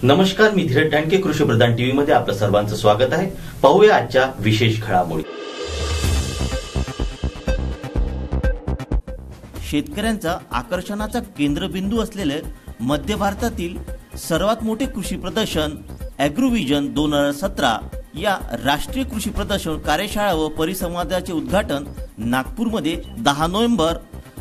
नमस्कार, मी धीरज डांडके, कृषी प्रधान टीव्ही मध्ये आपलं सर्वांचं स्वागत आहे। पाहूया आजच्या विशेष घडामोडी। शेतकऱ्यांचा आकर्षणाचा केंद्रबिंदू असलेले मध्य भारतातील सर्वात मोठे कृषी प्रदर्शन ॲग्रोव्हिजन 2017 या राष्ट्रीय कृषी प्रदर्शन कार्यशाळा व परिसंवादाचे उद्घाटन नागपूरमध्ये 10 नोव्हेंबर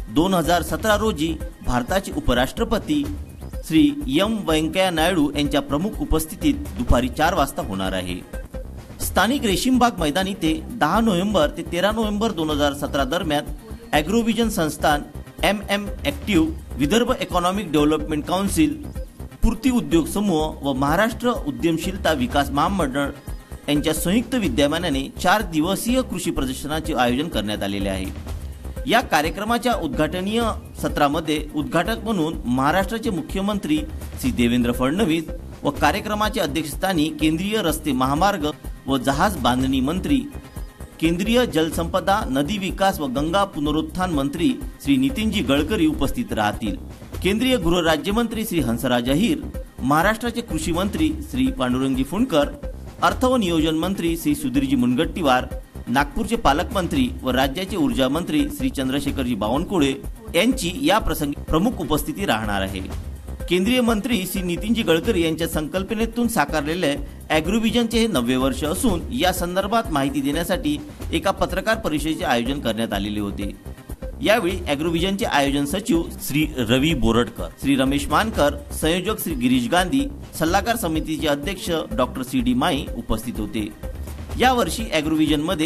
2017 रोजी भारताचे उपराष्ट्रपती श्री एम व्यंकय्या नायडू यांच्या प्रमुख उपस्थितीत दुपारी 4 वाजता होणार आहे। स्थानिक रेशीमबाग मैदानी ते 10 नोव्हेंबर ते 13 नोव्हेंबर 2017 दरम्यान ॲग्रोव्हिजन संस्थान, MM active, Vidarbha economic development council, Purti उद्योग समूह व महाराष्ट्र उद्यमशीलता विकास महामंडळ यांच्या संयुक्त विद्यमानाने 4 दिवसीय कृषी प्रदर्शनाचे आयोजन करण्यात आलेले आहे। या कार्यक्रमाच्या उद्घाटनीय सत्रामध्ये उद्घाटक म्हणून महाराष्ट्राचे मुख्यमंत्री श्री देवेंद्र फडणवीस व कार्यक्रमाचे अध्यक्षस्थानी केंद्रीय रस्ते, महामार्ग व जहाज बांधणी मंत्री, केंद्रीय जलसंपदा, नदी विकास व गंगा पुनरुत्थान मंत्री श्री नितीनजी गडकरी उपस्थित राहतील। केंद्रीय गृह राज्यमंत्री श्री हंसराज अहीर, महाराष्ट्राचे कृषी मंत्री श्री पांडुरंगजी फुंडकर, अर्थ व नियोजन मंत्री श्री सुधीरजी मुनगंटीवार, नागपूरचे पालकमंत्री व राज्याचे ऊर्जा मंत्री श्री चंद्रशेखरजी बावनकुळे यांची या प्रसंगी प्रमुख उपस्थिती राहणार आहे। केंद्रीय मंत्री श्री नितीनजी गडकरी यांच्या संकल्पनेतून साकारलेले ॲग्रोव्हिजनचे हे 9वे वर्ष असून या संदर्भात माहिती देण्यासाठी एका पत्रकार परिषदेचे आयोजन करण्यात आलेले होते। यावेळी ॲग्रोव्हिजनचे आयोजन सचिव श्री रवी बोरटकर, श्री रमेश मानकर, संयोजक श्री गिरीश गांधी, सल्लागार समितीचे अध्यक्ष डॉक्टर CD माई उपस्थित होते। या वर्षी ॲग्रोव्हिजन मध्ये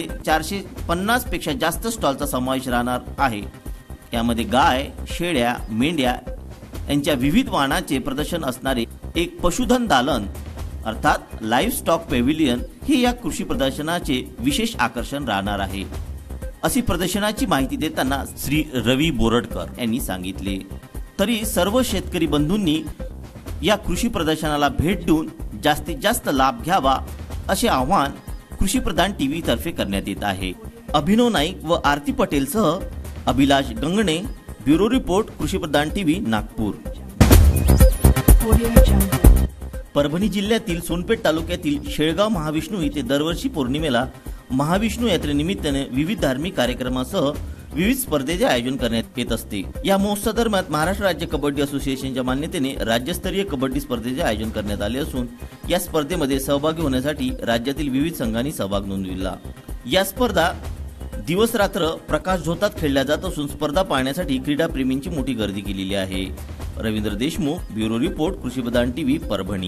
450 पेक्षा जास्त स्टॉलचा समावेश राहणार आहे। यामध्ये गाय, शेळ्या, मेंढ्या यांच्या विविध वाहनाचे प्रदर्शन असणारे एक पशुधन दालन अर्थात लाईव्ह स्टॉक पेव्हिलियन हे या कृषी प्रदर्शनाचे विशेष आकर्षण राहणार आहे, अशी प्रदर्शनाची माहिती देताना श्री रवी बोरटकर यांनी सांगितले। तरी सर्व शेतकरी बंधूंनी या कृषी प्रदर्शनाला भेट देऊन जास्तीत जास्त लाभ घ्यावा असे आवाहन कृषी प्रधान टीव्ही तर्फे करण्यात येत आहे। अभिनव नाईक व आरती पटेल सह अभिलाष Gangane, bureau report, Krishi Pradhan TV, Nagpur. Parbhani जिल्ह्यातील सोनपेठ तालुक्यातील शेळगाव महाविष्णू येथे दरवर्षी पौर्णिमेला महाविष्णू यात्रेनिमित्ताने विविध धार्मिक कार्यक्रमासह विविध स्पर्धेचे आयोजन करण्यात येत असते। या महोत्सव दरम्यान महाराष्ट्र राज्य कबड्डी असोसिएशनच्या मान्यतेने राज्यस्तरीय कबड्डी स्पर्धेचे आयोजन करण्यात आले असून या स्पर्धेमध्ये सहभागी होण्यासाठी राज्यातील विविध संघांनी सहभाग नोंदविला। या स्पर्धा दिवस रात्र प्रकाश झोतात खेळल्या जात असून स्पर्धा पाहण्यासाठी क्रीडा प्रेमींची मोठी गर्दी केलेली आहे। Ravindra Deshmukh, bureau report, Krishi Pradhan TV, Parbhani.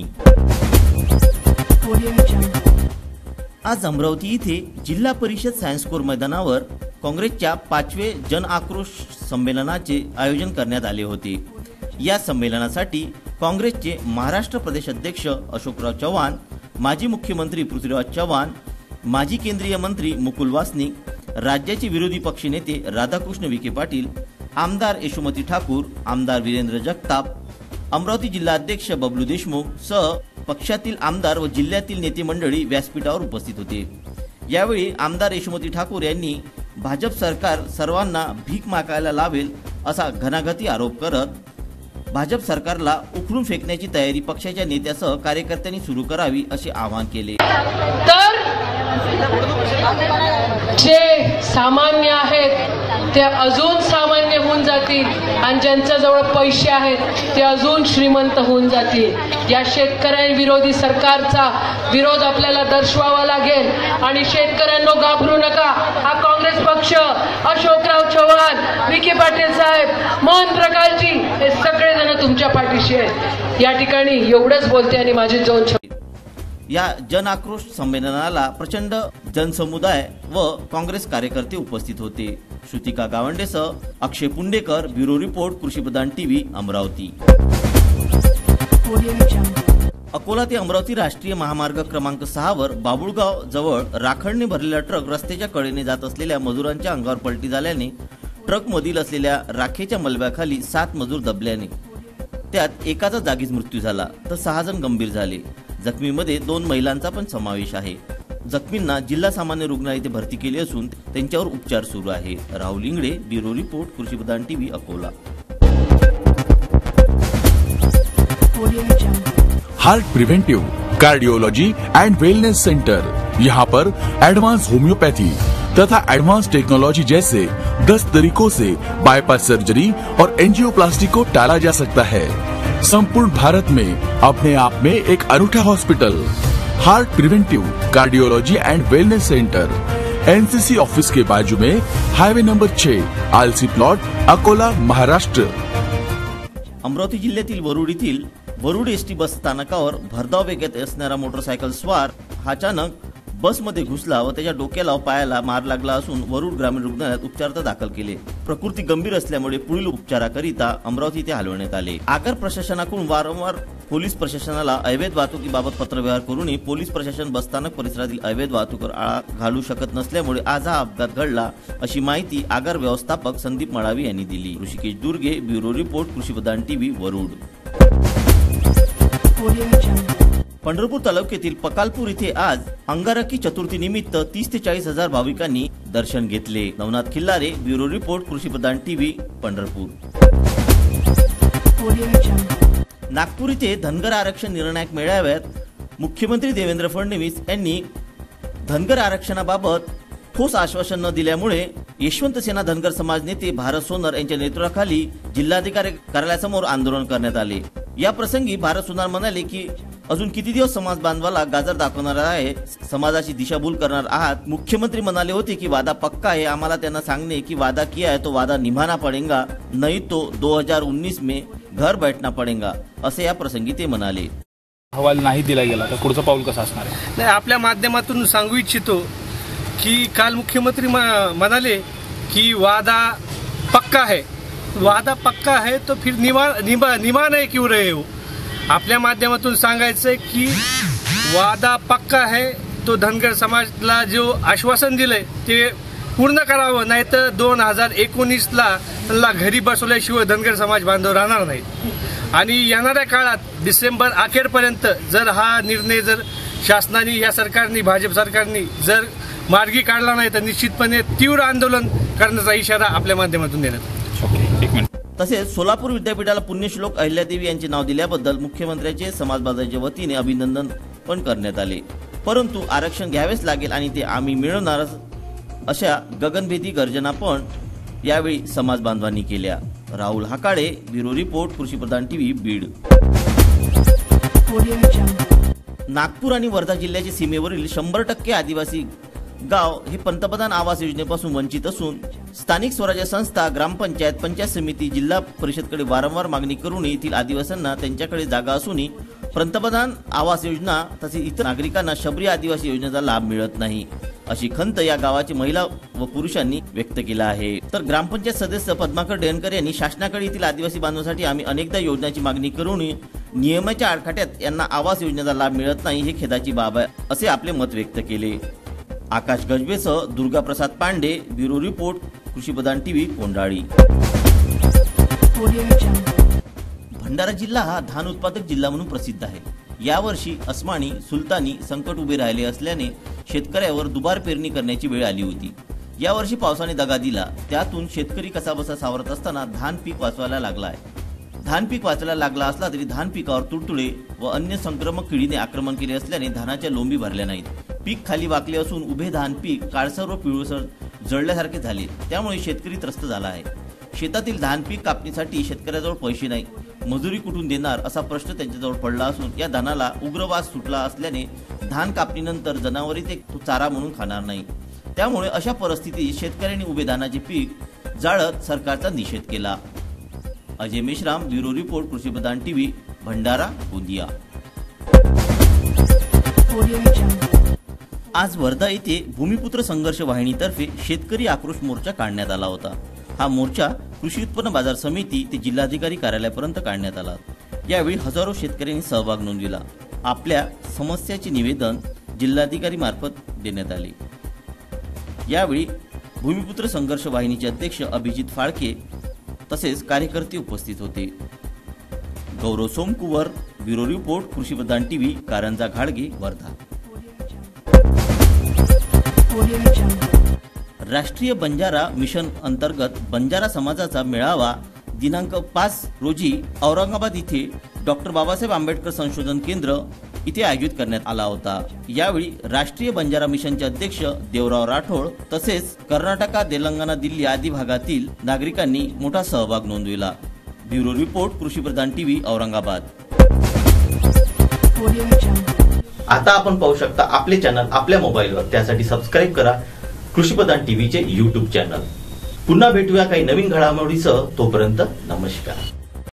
आज अमरावती येथे जिल्हा परिषद सायन्स कोर मैदानावर काँग्रेसच्या 5वे जन आक्रोश संमेलनाचे आयोजन करण्यात आले होते। या संमेलनासाठी काँग्रेसचे महाराष्ट्र प्रदेश अध्यक्ष अशोकराव चव्हाण, माजी मुख्यमंत्री पृथ्वीराज चव्हाण, माजी केंद्रीय मंत्री मुकुल वासनिक, राज्याचे विरोधी पक्षनेते राधाकृष्ण विखे पाटील, आमदार यशोमती ठाकूर, आमदार वीरेंद्र जगताप, अमरावती जिल्हाध्यक्ष बबलू देशमुख सह पक्षातील आमदार व जिल्ह्यातील नेते मंडळी व्यासपीठावर उपस्थित होते। यावेळी आमदार यशोमती ठाकूर यांनी भाजप सरकार सर्वांना भीक मागायला लावेल असा घणाघाती आरोप करत भाजप सरकारला उखलून फेकण्याची तयारी पक्षाच्या नेत्यासह कार्यकर्त्यांनी सुरू करावी असे आवाहन केले। तर जे सामान्य आहेत ते अजून सामान्य होऊन जातील आणि ज्यांच्याजवळ पैसे आहेत ते अजून श्रीमंत होऊन जातील। या शेतकऱ्यांविरोधी सरकारचा विरोध आपल्याला दर्शवावा लागेल आणि शेतकऱ्यांनो घाबरू नका। हा काँग्रेस पक्ष, अशोकराव चव्हाण, विखे पाटील साहेब, मोहन प्रकाशजी हे सगळेजण तुमच्या पाठीशी आहेत। या ठिकाणी एवढंच बोलते आणि माझी दोन या जन आक्रोश संमेलनाला प्रचंड जनसमुदाय व काँग्रेस कार्यकर्ते उपस्थित होते। श्रुतिका गावंडेसह Akshay Pundekar, bureau report, Krishi Pradhan TV, Amravati. Akola ते अमरावती राष्ट्रीय महामार्ग क्रमांक 6 वर बाबुळगाव जवळ राखडने भरलेला ट्रक रस्त्याच्या कडेने जात असलेल्या मजुरांच्या अंगावर पलटी झाल्याने ट्रकमधील असलेल्या राखेच्या मलब्याखाली 7 मजूर दबल्याने त्यात एकाचा जागीच मृत्यू झाला तर 6 जण गंभीर झाले। जखमीमध्ये 2 महिलांचा पण समावेश आहे। जखमींना जिल्हा सामान्य रुग्णालयात येथे भरती केले असून त्यांच्यावर उपचार सुरू आहे। Rahul Ingale, bureau report, Krishi Pradhan TV, Akola. Heart preventive, cardiology and wellness centre. यहाँ पर एडवांस होम्योपैथी तथा एडवांस टेक्नोलॉजी जैसे 10 तरीकों से बाईपास सर्जरी और एंजियोप्लास्टी को टाला जा सकता है। संपूर्ण भारत में अपने आप में एक अनूठा hospital, heart preventive, cardiology and wellness centre, NCC office के बाजू में, हाईवे नंबर 6, आलसी प्लॉट, अकोला, महाराष्ट्र। अमरावती जिल्ह्यातील वरुड येथील वरुड एसटी बस स्थानकावर भरधाव वेगात असणारा मोटरसायकल स्वार हा अचानक बसमध्ये घुसला व त्याच्या डोक्याला व पायाला मार लागला असून वरुड ग्रामीण रुग्णालयात उपचारार्थ दाखल केले। प्रकृती गंभीर असल्यामुळे पुढील उपचाराकरिता अमरावती येथे हलवण्यात आले। आकार प्रशासनाकडून वारंवार पोलीस प्रशासनाला अवैध वाहतुकीबाबत पत्रव्यवहार करूनही पोलीस प्रशासन बसस्थानक परिसरातील अवैध वाहतुकीवर आळा घालू शकत नसल्यामुळे आज हा अपघात घडला, अशी माहिती आगार व्यवस्थापक संदीप मळावी यांनी दिली। Rishikesh Durge, bureau report, Krishi Pradhan TV, Warud. Pandharpur तालुक्यातील पकालपूर इथे आज अंगारकी चतुर्थी निमित्त 30 ते 40 हजार भाविकांनी दर्शन घेतले। Navnath Khillare, bureau report, Krishi Pradhan TV, Pandharpur. Nagpur इथे धनगर आरक्षण निर्णायक मेळाव्यात मुख्यमंत्री देवेंद्र फडणवीस यांनी धनगर आरक्षणाबाबत ठोस आश्वासन न दिल्यामुळे यशवंत सेना धनगर समाज नेते भारत सोनर यांच्या नेतृत्वाखाली जिल्हाधिकारी कार्यालयासमोर आंदोलन करण्यात आले। या प्रसंगी भारत सोनर म्हणाले की अजून किती दिवस समाज बांधवाला गाजर दाखवणार आहे, समाजाची दिशाभूल करणार आहात। मुख्यमंत्री म्हणाले होते की वादा पक्का है, आम्हाला त्यांना सांगणे की वादा किया है तो वादा निभाना पड़ेगा, नहीं तो 2019 में घर बैठना पड़ेगा, असे या प्रसंगी ते म्हणाले। अहवाल नाही दिला गेला तर पुढचं पाऊल कसं असणार आहे? नाही, आपल्या माध्यमातून सांगू इच्छितो की काल मुख्यमंत्री म्हणाले की वादा पक्का है, वादा पक्का है तो फिर निभा नहीं क्यों रहे हो। आपल्या माध्यमातून सांगायचंय की वादा पक्का है तो धनगर समाजला जो आश्वासन दिलंय ते पूर्ण करावं, नाही तर 2019ला त्यांना घरी बसवल्याशिवाय धनगर समाज बांधव राहणार नाहीत। आणि येणाऱ्या काळात डिसेंबर अखेरपर्यंत जर हा निर्णय जर शासनाने, या सरकारने, भाजप सरकारने जर मार्गी काढला नाही तर निश्चितपणे तीव्र आंदोलन करण्याचा इशारा आपल्या माध्यमातून देण्यात। तसेच सोलापूर विद्यापीठाला पुण्यश्लोक अहिल्यादेवी यांचे नाव दिल्याबद्दल मुख्यमंत्र्यांचे समाज बांधवांच्या वतीने अभिनंदन पण करण्यात आले, परंतु आरक्षण घ्यावेच लागेल आणि ते आम्ही मिळवणार अशा गगनभेदी गर्जना पण यावेळी समाज बांधवांनी केल्या। Rahul Hakale, bureau report, Krishi Pradhan TV, Beed. Nagpur आणि वर्धा जिल्ह्याच्या सीमेवरील 100% आदिवासी गाव हे पंतप्रधान आवास योजनेपासून वंचित असून स्थानिक स्वराज्य संस्था, ग्रामपंचायत, पंचायत समिती, जिल्हा परिषदकडे वारंवार मागणी करूनही येथील आदिवासींना त्यांच्याकडे जागा असूनही पंतप्रधान आवास योजना तसेच इतर नागरिकांना शबरी आदिवासी योजनेचा लाभ मिळत नाही, अशी खंत या गावाची महिला व पुरुषांनी व्यक्त केला आहे। तर ग्रामपंचायत सदस्य पद्माकर डेनकर यांनी शासनाकडे येथील आदिवासी बांधवांसाठी आम्ही अनेकदा योजनेची मागणी करूनही नियमाच्या आडखात्यात यांना आवास योजनेचा लाभ मिळत नाही, हे खेदाची बाब आहे, असे आपले मत व्यक्त केले। आकाश गजबेसह Durgaprasad Pandey, bureau report, Krishi Pradhan TV, Kondhali. Bhandara जिल्हा हा धान उत्पादक जिल्हा म्हणून प्रसिद्ध आहे। यावर्षी अस्मानी, सुलतानी संकट उभे राहिले असल्याने शेतकऱ्यावर दुबार पेरणी करण्याची वेळ आली होती। यावर्षी पावसाने दगा दिला, त्यातून शेतकरी कसाबसा सावरत असताना धान पीक वाचवायला लागला आहे। धान पीक वाचायला लागला असला तरी धान पिकावर तुडतुडे व अन्य संक्रमक किडीने आक्रमण केले असल्याने धानाच्या लोंबी भरल्या नाहीत। पीक खाली वाकले असून उभे धान पीक काळसर व पिवळसर जळल्यासारखे झाले, त्यामुळे शेतकरी त्रस्त झाला आहे। शेतातील धान पीक कापणीसाठी शेतकऱ्याजवळ पैसे नाही, मजुरी कुठून देणार असा प्रश्न त्यांच्याजवळ पडला असून या धानाला उग्रवास सुटला असल्याने धान कापणीनंतर जनावरे ते चारा म्हणून खाणार नाही, त्यामुळे अशा परिस्थितीत शेतकऱ्यांनी उभे धानाचे पीक जाळत सरकारचा निषेध केला। Ajay Meshram, bureau report, Krishi Pradhan TV, Bhandara, Gondia. आज वर्धा येथे भूमिपुत्र संघर्ष वाहिनीतर्फे शेतकरी आक्रोश मोर्चा काढण्यात आला होता। हा मोर्चा कृषी उत्पन्न बाजार समिती ते जिल्हाधिकारी कार्यालयापर्यंत काढण्यात आला। यावेळी हजारो शेतकऱ्यांनी सहभाग नोंदविला। आपल्या समस्याचे निवेदन जिल्हाधिकारी मार्फत देण्यात आले। यावेळी भूमिपुत्र संघर्ष वाहिनीचे अध्यक्ष अभिजित फाळके तसेच कार्यकर्ते उपस्थित होते। Gaurav Somkuwar, bureau report, Krishi Pradhan TV, Karanja घाडगे, वर्धा। राष्ट्रीय बंजारा मिशन अंतर्गत बंजारा समाजाचा मेळावा दिनांक 5 रोजी औरंगाबाद इथे डॉक्टर बाबासाहेब आंबेडकर संशोधन केंद्र इथे आयोजित करण्यात आला होता। यावेळी राष्ट्रीय बंजारा मिशनचे अध्यक्ष देवराव राठोड तसेच कर्नाटक, तेलंगणा, दिल्ली आदी भागातील नागरिकांनी मोठा सहभाग नोंदविला। Bureau report, Krishi Pradhan TV, Aurangabad. आता आपण पाहू शकता आपले चॅनल आपल्या मोबाईलवर, त्यासाठी सबस्क्राईब करा कृषीप्रधान टीव्हीचे YouTube चॅनल। पुन्हा भेटूया काही नवीन घडामोडीसह, तोपर्यंत नमस्कार।